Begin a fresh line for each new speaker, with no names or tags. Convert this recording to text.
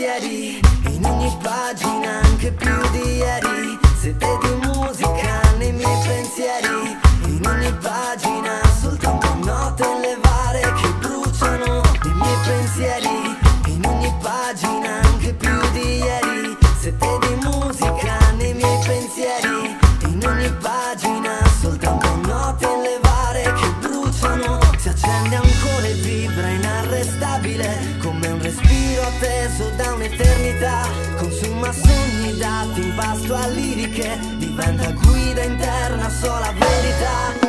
pensieri, in ogni pagina anche più di ieri. Sete di musica nei miei pensieri, in ogni pagina soltanto note in levare che bruciano nei miei pensieri, in ogni pagina anche più di ieri. Sete di musica nei miei pensieri, in ogni pagina soltanto note in levare che bruciano. Si accende ancora e vibra inarrestabile, come un respiro atteso da un'eternità. Consuma sogni dati in pasto a liriche, diventa guida interna sola verità.